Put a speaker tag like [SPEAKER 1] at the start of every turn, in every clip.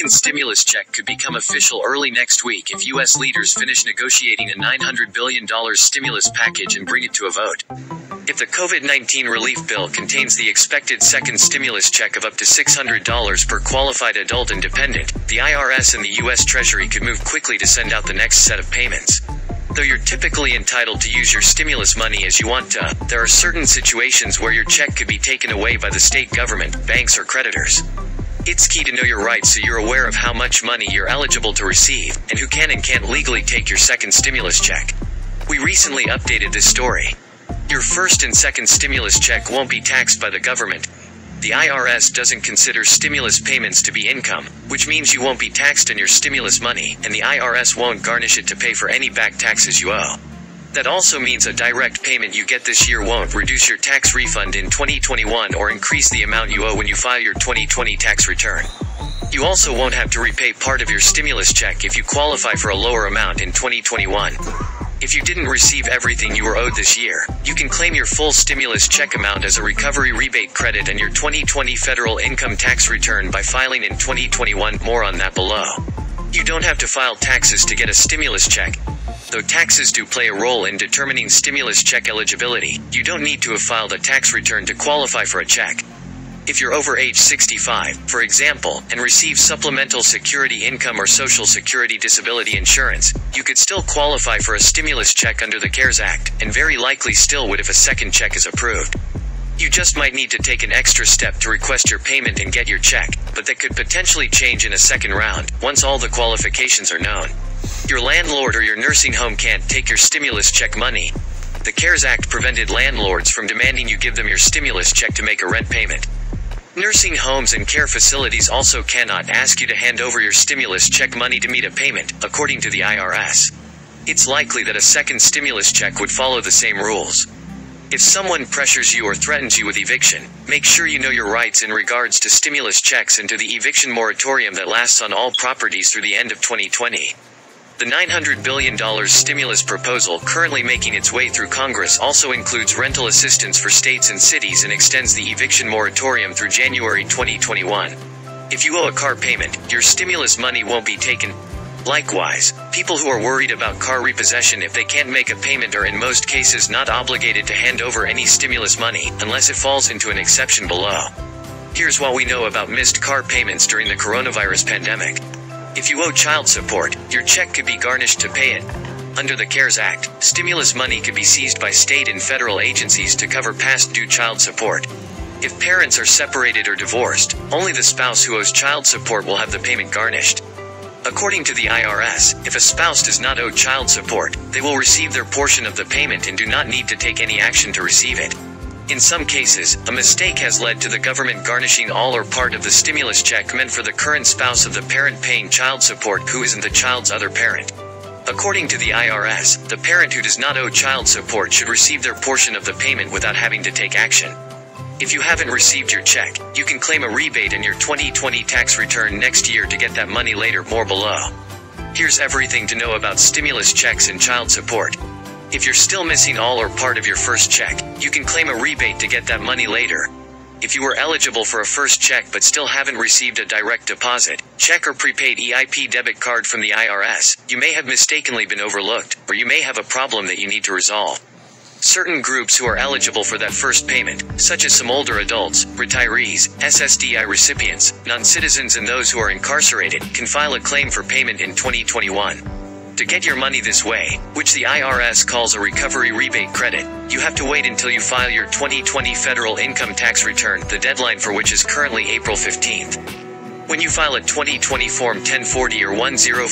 [SPEAKER 1] second stimulus check could become official early next week if U.S. leaders finish negotiating a $900 billion stimulus package and bring it to a vote. If the COVID-19 relief bill contains the expected second stimulus check of up to $600 per qualified adult and dependent, the IRS and the U.S. Treasury could move quickly to send out the next set of payments. Though you're typically entitled to use your stimulus money as you want to, there are certain situations where your check could be taken away by the state government, banks, or creditors. It's key to know your rights so you're aware of how much money you're eligible to receive, and who can and can't legally take your second stimulus check. We recently updated this story. Your first and second stimulus check won't be taxed by the government. The IRS doesn't consider stimulus payments to be income, which means you won't be taxed on your stimulus money, and the IRS won't garnish it to pay for any back taxes you owe. That also means a direct payment you get this year won't reduce your tax refund in 2021 or increase the amount you owe when you file your 2020 tax return. You also won't have to repay part of your stimulus check if you qualify for a lower amount in 2021. If you didn't receive everything you were owed this year, you can claim your full stimulus check amount as a recovery rebate credit on your 2020 federal income tax return by filing in 2021. More on that below. You don't have to file taxes to get a stimulus check. Though taxes do play a role in determining stimulus check eligibility, you don't need to have filed a tax return to qualify for a check. If you're over age 65, for example, and receive supplemental security income or Social Security disability insurance, you could still qualify for a stimulus check under the CARES Act, and very likely still would if a second check is approved. You just might need to take an extra step to request your payment and get your check, but that could potentially change in a second round, once all the qualifications are known. Your landlord or your nursing home can't take your stimulus check money. The CARES Act prevented landlords from demanding you give them your stimulus check to make a rent payment. Nursing homes and care facilities also cannot ask you to hand over your stimulus check money to meet a payment, according to the IRS. It's likely that a second stimulus check would follow the same rules. If someone pressures you or threatens you with eviction, make sure you know your rights in regards to stimulus checks and to the eviction moratorium that lasts on all properties through the end of 2020. The $900 billion stimulus proposal currently making its way through Congress also includes rental assistance for states and cities and extends the eviction moratorium through January 2021. If you owe a car payment, your stimulus money won't be taken. Likewise, people who are worried about car repossession if they can't make a payment are in most cases not obligated to hand over any stimulus money, unless it falls into an exception below. Here's what we know about missed car payments during the coronavirus pandemic. If you owe child support, your check could be garnished to pay it. Under the CARES Act, stimulus money could be seized by state and federal agencies to cover past due child support. If parents are separated or divorced, only the spouse who owes child support will have the payment garnished. According to the IRS, if a spouse does not owe child support, they will receive their portion of the payment and do not need to take any action to receive it. In some cases, a mistake has led to the government garnishing all or part of the stimulus check meant for the current spouse of the parent paying child support who isn't the child's other parent. According to the IRS, the parent who does not owe child support should receive their portion of the payment without having to take action. If you haven't received your check, you can claim a rebate in your 2020 tax return next year to get that money later. More below. Here's everything to know about stimulus checks and child support. If you're still missing all or part of your first check, you can claim a rebate to get that money later. If you were eligible for a first check but still haven't received a direct deposit, check or prepaid EIP debit card from the IRS, you may have mistakenly been overlooked, or you may have a problem that you need to resolve. Certain groups who are eligible for that first payment, such as some older adults, retirees, SSDI recipients, non-citizens and those who are incarcerated, can file a claim for payment in 2021. To get your money this way, which the IRS calls a recovery rebate credit, you have to wait until you file your 2020 federal income tax return, the deadline for which is currently April 15th. When you file a 2020 Form 1040 or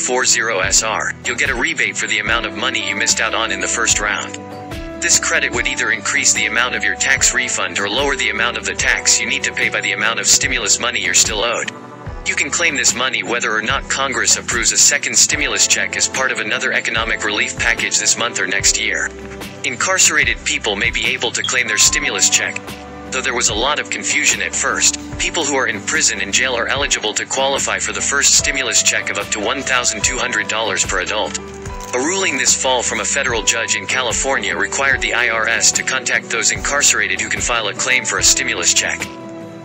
[SPEAKER 1] 1040-SR, you'll get a rebate for the amount of money you missed out on in the first round. This credit would either increase the amount of your tax refund or lower the amount of the tax you need to pay by the amount of stimulus money you're still owed. You can claim this money whether or not Congress approves a second stimulus check as part of another economic relief package this month or next year. Incarcerated people may be able to claim their stimulus check. Though there was a lot of confusion at first, people who are in prison and jail are eligible to qualify for the first stimulus check of up to $1,200 per adult. A ruling this fall from a federal judge in California required the IRS to contact those incarcerated who can file a claim for a stimulus check.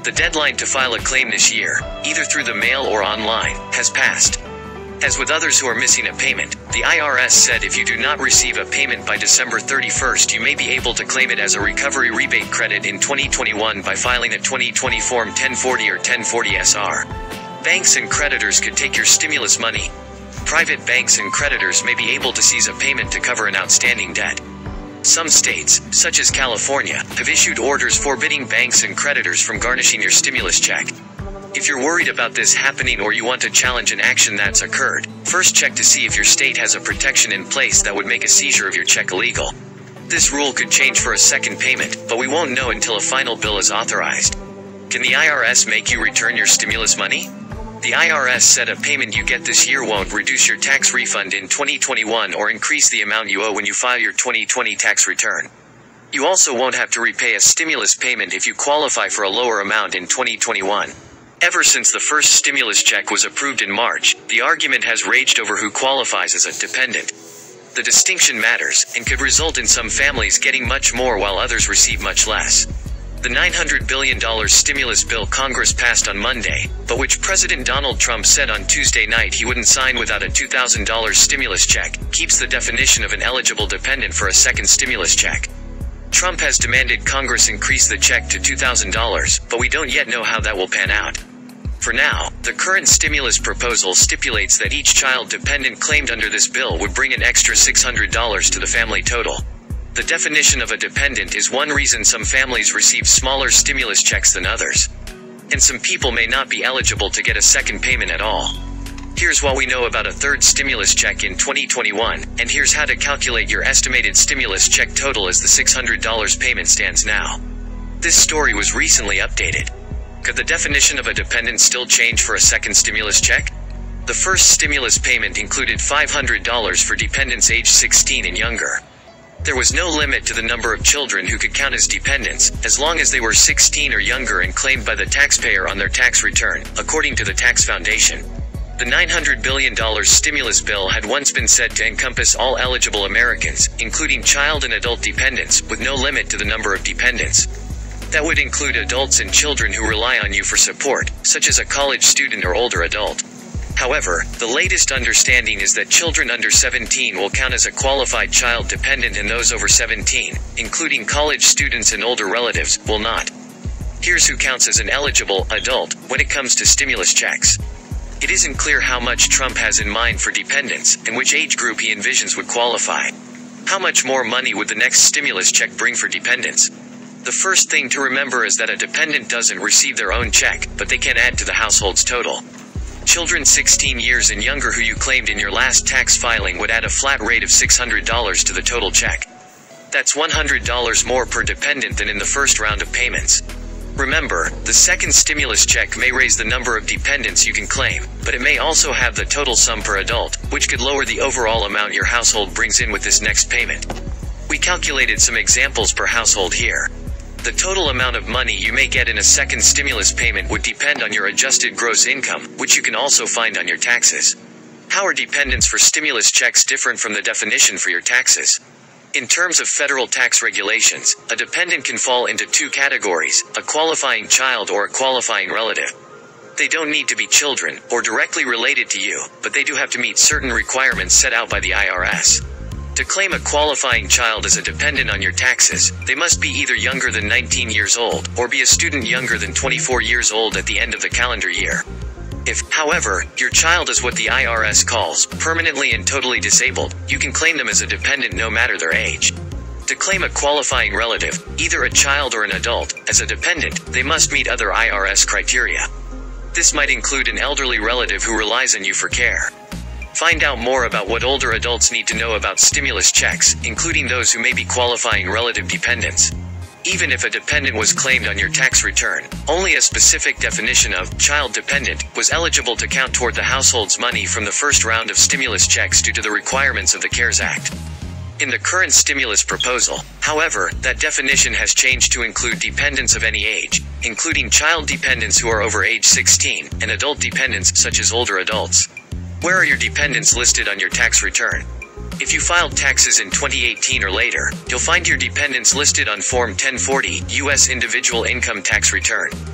[SPEAKER 1] The deadline to file a claim this year, either through the mail or online, has passed. As with others who are missing a payment, the IRS said if you do not receive a payment by December 31st, you may be able to claim it as a recovery rebate credit in 2021 by filing a 2020 Form 1040 or 1040-SR. Banks and creditors could take your stimulus money. Private banks and creditors may be able to seize a payment to cover an outstanding debt. Some states, such as California, have issued orders forbidding banks and creditors from garnishing your stimulus check. If you're worried about this happening or you want to challenge an action that's occurred, first check to see if your state has a protection in place that would make a seizure of your check illegal. This rule could change for a second payment, but we won't know until a final bill is authorized. Can the IRS make you return your stimulus money? The IRS said a payment you get this year won't reduce your tax refund in 2021 or increase the amount you owe when you file your 2020 tax return. You also won't have to repay a stimulus payment if you qualify for a lower amount in 2021. Ever since the first stimulus check was approved in March, the argument has raged over who qualifies as a dependent. The distinction matters, and could result in some families getting much more while others receive much less. The $900 billion stimulus bill Congress passed on Monday, but which President Donald Trump said on Tuesday night he wouldn't sign without a $2,000 stimulus check, keeps the definition of an eligible dependent for a second stimulus check. Trump has demanded Congress increase the check to $2,000, but we don't yet know how that will pan out. For now, the current stimulus proposal stipulates that each child dependent claimed under this bill would bring an extra $600 to the family total. The definition of a dependent is one reason some families receive smaller stimulus checks than others. And some people may not be eligible to get a second payment at all. Here's what we know about a third stimulus check in 2021, and here's how to calculate your estimated stimulus check total as the $600 payment stands now. This story was recently updated. Could the definition of a dependent still change for a second stimulus check? The first stimulus payment included $500 for dependents aged 16 and younger. There was no limit to the number of children who could count as dependents, as long as they were 16 or younger and claimed by the taxpayer on their tax return, according to the Tax Foundation. The $900 billion stimulus bill had once been said to encompass all eligible Americans, including child and adult dependents, with no limit to the number of dependents. That would include adults and children who rely on you for support, such as a college student or older adult. However, the latest understanding is that children under 17 will count as a qualified child dependent and those over 17, including college students and older relatives, will not. Here's who counts as an eligible adult when it comes to stimulus checks. It isn't clear how much Trump has in mind for dependents, and which age group he envisions would qualify. How much more money would the next stimulus check bring for dependents? The first thing to remember is that a dependent doesn't receive their own check, but they can add to the household's total. Children 16 years and younger who you claimed in your last tax filing would add a flat rate of $600 to the total check. That's $100 more per dependent than in the first round of payments. Remember, the second stimulus check may raise the number of dependents you can claim, but it may also have the total sum per adult, which could lower the overall amount your household brings in with this next payment. We calculated some examples per household here. The total amount of money you may get in a second stimulus payment would depend on your adjusted gross income, which you can also find on your taxes. How are dependents for stimulus checks different from the definition for your taxes? In terms of federal tax regulations, a dependent can fall into two categories: a qualifying child or a qualifying relative. They don't need to be children, or directly related to you, but they do have to meet certain requirements set out by the IRS. To claim a qualifying child as a dependent on your taxes, they must be either younger than 19 years old, or be a student younger than 24 years old at the end of the calendar year. If, however, your child is what the IRS calls permanently and totally disabled, you can claim them as a dependent no matter their age. To claim a qualifying relative, either a child or an adult, as a dependent, they must meet other IRS criteria. This might include an elderly relative who relies on you for care. Find out more about what older adults need to know about stimulus checks, including those who may be qualifying relative dependents. Even if a dependent was claimed on your tax return, only a specific definition of child dependent was eligible to count toward the household's money from the first round of stimulus checks due to the requirements of the CARES Act. In the current stimulus proposal, however, that definition has changed to include dependents of any age, including child dependents who are over age 16, and adult dependents such as older adults. Where are your dependents listed on your tax return? If you filed taxes in 2018 or later, you'll find your dependents listed on Form 1040, U.S. Individual Income Tax Return.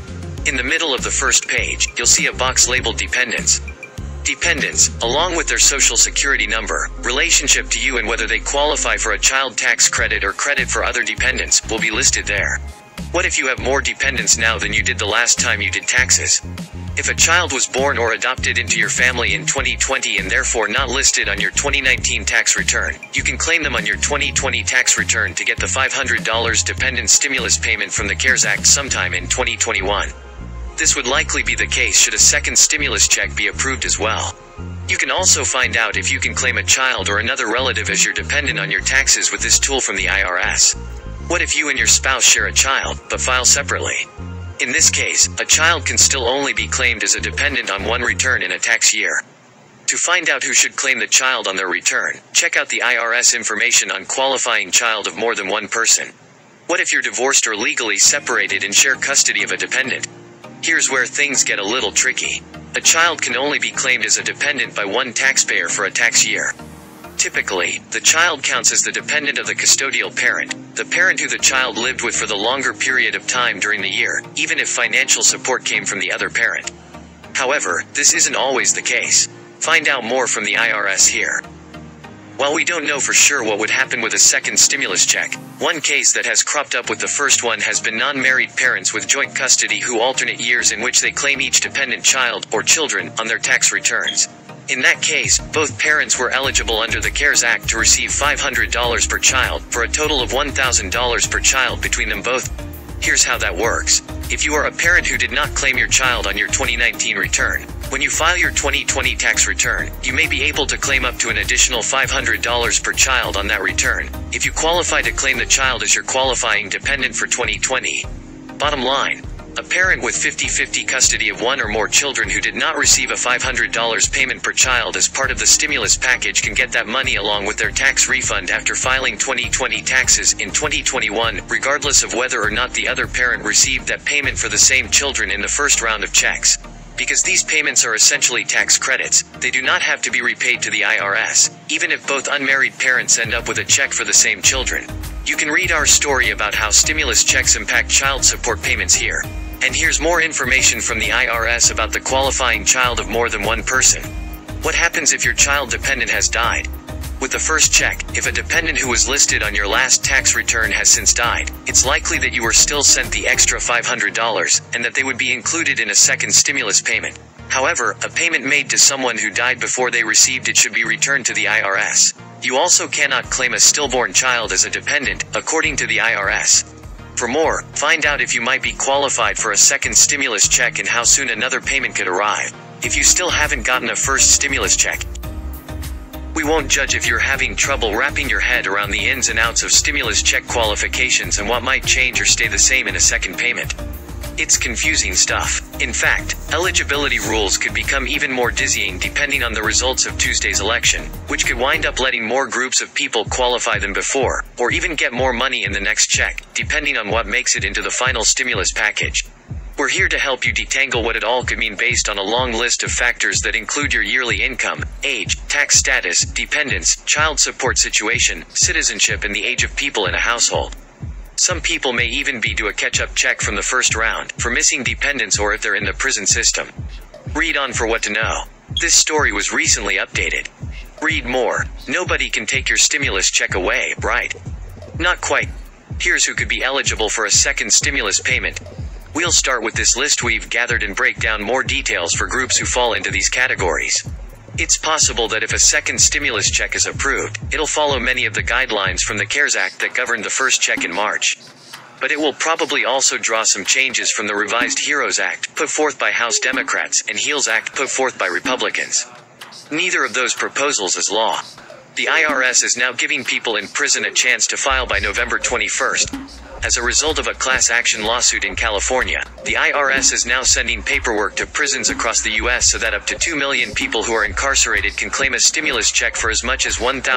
[SPEAKER 1] In the middle of the first page, you'll see a box labeled Dependents. Dependents, along with their social security number, relationship to you and whether they qualify for a child tax credit or credit for other dependents, will be listed there. What if you have more dependents now than you did the last time you did taxes? If a child was born or adopted into your family in 2020 and therefore not listed on your 2019 tax return, you can claim them on your 2020 tax return to get the $500 dependent stimulus payment from the CARES Act sometime in 2021. This would likely be the case should a second stimulus check be approved as well. You can also find out if you can claim a child or another relative as your dependent on your taxes with this tool from the IRS. What if you and your spouse share a child, but file separately? In this case, a child can still only be claimed as a dependent on one return in a tax year. To find out who should claim the child on their return, check out the IRS information on qualifying child of more than one person. What if you're divorced or legally separated and share custody of a dependent? Here's where things get a little tricky. A child can only be claimed as a dependent by one taxpayer for a tax year. Typically, the child counts as the dependent of the custodial parent, the parent who the child lived with for the longer period of time during the year, even if financial support came from the other parent. However, this isn't always the case. Find out more from the IRS here. While we don't know for sure what would happen with a second stimulus check, one case that has cropped up with the first one has been non-married parents with joint custody who alternate years in which they claim each dependent child, or children, on their tax returns. In that case, both parents were eligible under the CARES Act to receive $500 per child, for a total of $1,000 per child between them both. Here's how that works. If you are a parent who did not claim your child on your 2019 return, when you file your 2020 tax return, you may be able to claim up to an additional $500 per child on that return, if you qualify to claim the child as your qualifying dependent for 2020. Bottom line, a parent with 50-50 custody of one or more children who did not receive a $500 payment per child as part of the stimulus package can get that money along with their tax refund after filing 2020 taxes in 2021, regardless of whether or not the other parent received that payment for the same children in the first round of checks. Because these payments are essentially tax credits, they do not have to be repaid to the IRS, even if both unmarried parents end up with a check for the same children. You can read our story about how stimulus checks impact child support payments here. And here's more information from the IRS about the qualifying child of more than one person. What happens if your child dependent has died? With the first check, if a dependent who was listed on your last tax return has since died, it's likely that you were still sent the extra $500, and that they would be included in a second stimulus payment. However, a payment made to someone who died before they received it should be returned to the IRS. You also cannot claim a stillborn child as a dependent, according to the IRS. For more, find out if you might be qualified for a second stimulus check and how soon another payment could arrive. If you still haven't gotten a first stimulus check, we won't judge if you're having trouble wrapping your head around the ins and outs of stimulus check qualifications and what might change or stay the same in a second payment. It's confusing stuff. In fact, eligibility rules could become even more dizzying depending on the results of Tuesday's election, which could wind up letting more groups of people qualify than before, or even get more money in the next check, depending on what makes it into the final stimulus package. We're here to help you detangle what it all could mean based on a long list of factors that include your yearly income, age, tax status, dependents, child support situation, citizenship, and the age of people in a household. Some people may even be due a catch-up check from the first round, for missing dependents or if they're in the prison system. Read on for what to know. This story was recently updated. Read more. Nobody can take your stimulus check away, right? Not quite. Here's who could be eligible for a second stimulus payment. We'll start with this list we've gathered and break down more details for groups who fall into these categories. It's possible that if a second stimulus check is approved, it'll follow many of the guidelines from the CARES Act that governed the first check in March. But it will probably also draw some changes from the revised HEROES Act, put forth by House Democrats, and HEALS Act, put forth by Republicans. Neither of those proposals is law. The IRS is now giving people in prison a chance to file by November 21st. As a result of a class action lawsuit in California, the IRS is now sending paperwork to prisons across the U.S. so that up to 2 million people who are incarcerated can claim a stimulus check for as much as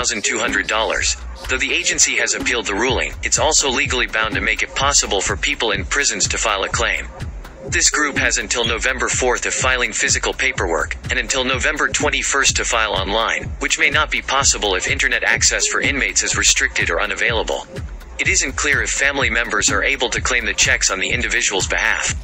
[SPEAKER 1] $1,200. Though the agency has appealed the ruling, it's also legally bound to make it possible for people in prisons to file a claim. This group has until November 4th of filing physical paperwork, and until November 21st to file online, which may not be possible if internet access for inmates is restricted or unavailable. It isn't clear if family members are able to claim the checks on the individual's behalf.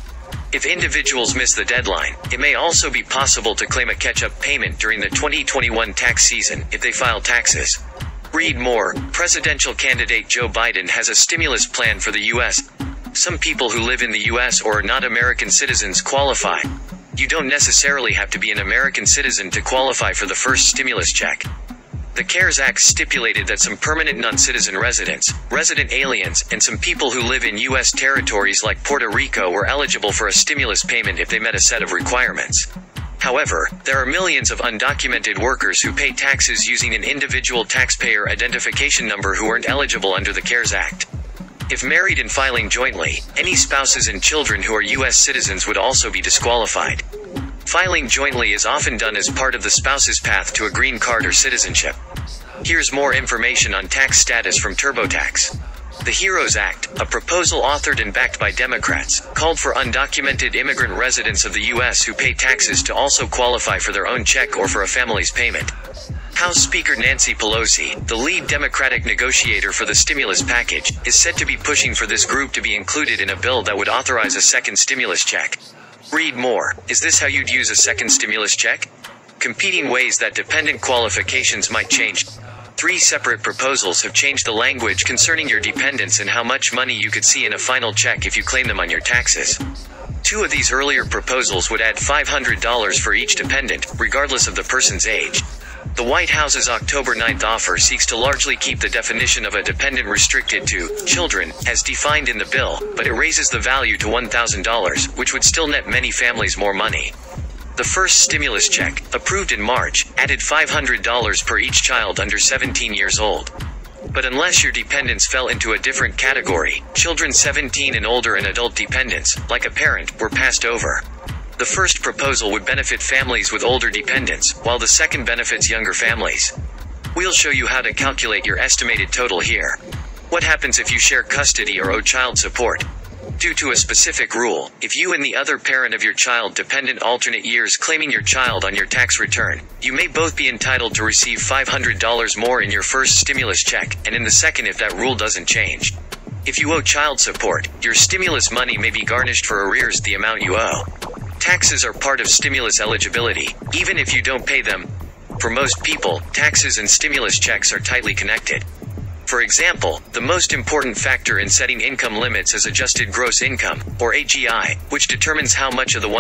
[SPEAKER 1] If individuals miss the deadline, it may also be possible to claim a catch-up payment during the 2021 tax season if they file taxes. Read more. Presidential candidate Joe Biden has a stimulus plan for the U.S. Some people who live in the U.S. or are not American citizens qualify. You don't necessarily have to be an American citizen to qualify for the first stimulus check. The CARES Act stipulated that some permanent non-citizen residents, resident aliens, and some people who live in U.S. territories like Puerto Rico were eligible for a stimulus payment if they met a set of requirements. However, there are millions of undocumented workers who pay taxes using an individual taxpayer identification number who aren't eligible under the CARES Act. If married and filing jointly, any spouses and children who are U.S. citizens would also be disqualified. Filing jointly is often done as part of the spouse's path to a green card or citizenship. Here's more information on tax status from TurboTax. The HEROES Act, a proposal authored and backed by Democrats, called for undocumented immigrant residents of the U.S. who pay taxes to also qualify for their own check or for a family's payment. House Speaker Nancy Pelosi, the lead Democratic negotiator for the stimulus package, is said to be pushing for this group to be included in a bill that would authorize a second stimulus check. Read more. Is this how you'd use a second stimulus check? Competing ways that dependent qualifications might change. 3 separate proposals have changed the language concerning your dependents and how much money you could see in a final check if you claim them on your taxes. 2 of these earlier proposals would add $500 for each dependent, regardless of the person's age. The White House's October 9th offer seeks to largely keep the definition of a dependent restricted to children, as defined in the bill, but it raises the value to $1,000, which would still net many families more money. The first stimulus check, approved in March, added $500 per each child under 17 years old. But unless your dependents fell into a different category, children 17 and older and adult dependents, like a parent, were passed over. The first proposal would benefit families with older dependents, while the second benefits younger families. We'll show you how to calculate your estimated total here. What happens if you share custody or owe child support? Due to a specific rule, if you and the other parent of your child dependent alternate years claiming your child on your tax return, you may both be entitled to receive $500 more in your first stimulus check, and in the second if that rule doesn't change. If you owe child support, your stimulus money may be garnished for arrears the amount you owe. Taxes are part of stimulus eligibility, even if you don't pay them. For most people, taxes and stimulus checks are tightly connected. For example, the most important factor in setting income limits is adjusted gross income, or AGI, which determines how much of the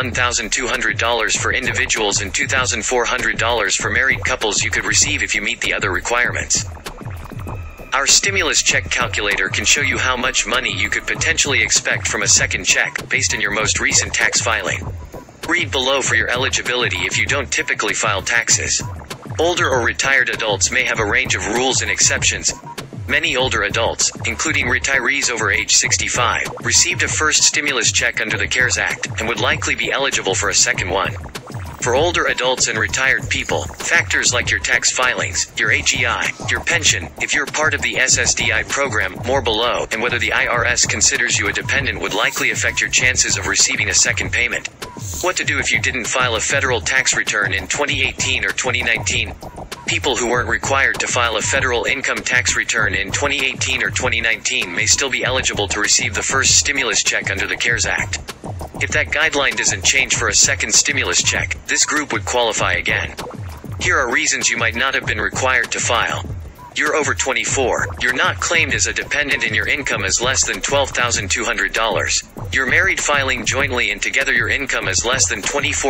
[SPEAKER 1] $1,200 for individuals and $2,400 for married couples you could receive if you meet the other requirements. Our stimulus check calculator can show you how much money you could potentially expect from a second check, based on your most recent tax filing. Read below for your eligibility if you don't typically file taxes. Older or retired adults may have a range of rules and exceptions. Many older adults, including retirees over age 65, received a first stimulus check under the CARES Act, and would likely be eligible for a second one. For older adults and retired people, factors like your tax filings, your AGI, your pension, if you're part of the SSDI program, more below, and whether the IRS considers you a dependent would likely affect your chances of receiving a second payment. What to do if you didn't file a federal tax return in 2018 or 2019? People who weren't required to file a federal income tax return in 2018 or 2019 may still be eligible to receive the first stimulus check under the CARES Act. If that guideline doesn't change for a second stimulus check, this group would qualify again. Here are reasons you might not have been required to file. You're over 24, you're not claimed as a dependent and your income is less than $12,200. You're married filing jointly and together your income is less than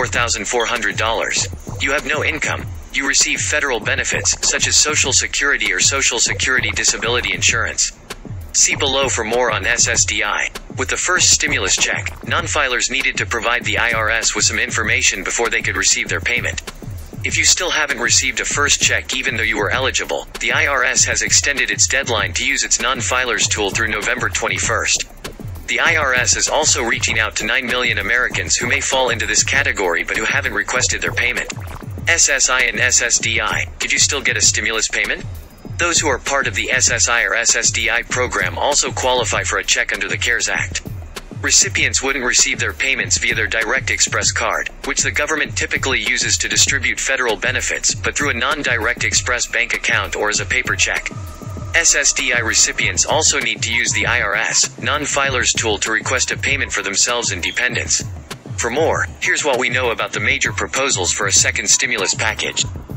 [SPEAKER 1] $24,400. You have no income. You receive federal benefits, such as Social Security or Social Security Disability Insurance. See below for more on SSDI. With the first stimulus check, non-filers needed to provide the IRS with some information before they could receive their payment. If you still haven't received a first check even though you were eligible, the IRS has extended its deadline to use its non-filers tool through November 21st. The IRS is also reaching out to 9 million Americans who may fall into this category but who haven't requested their payment. SSI and SSDI, could you still get a stimulus payment? Those who are part of the SSI or SSDI program also qualify for a check under the CARES Act. Recipients wouldn't receive their payments via their Direct Express card, which the government typically uses to distribute federal benefits, but through a non-Direct Express bank account or as a paper check. SSDI recipients also need to use the IRS non-filers tool to request a payment for themselves and dependents. For more, here's what we know about the major proposals for a second stimulus package.